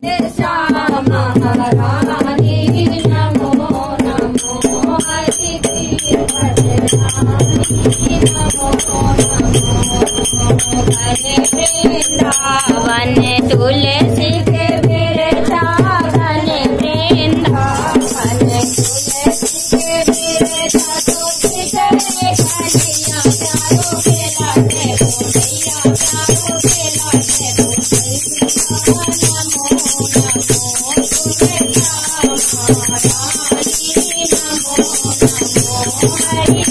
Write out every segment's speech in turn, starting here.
वृंदावन तुलसी के बिरधावन वृंदावन तुलसी के बिरधा तुलसी चले कन्हैया प्यारो के लागे बोलैया प्यारो के लागे बोलैया नमो नमो तुलसा महारानी नमो नमो हरि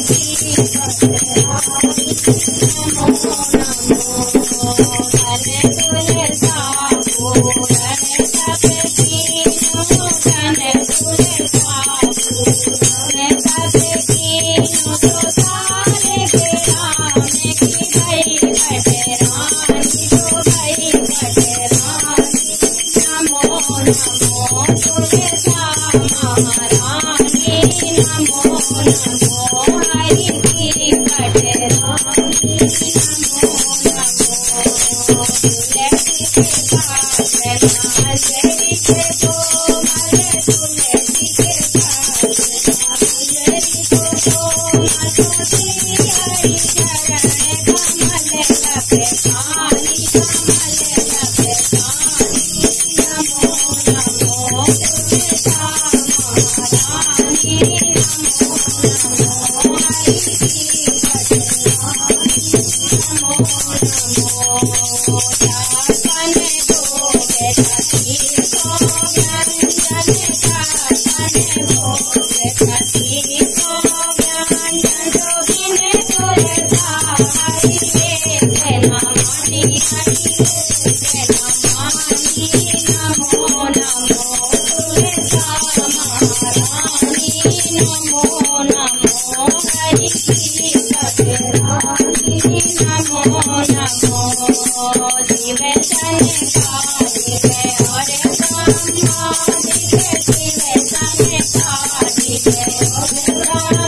शिव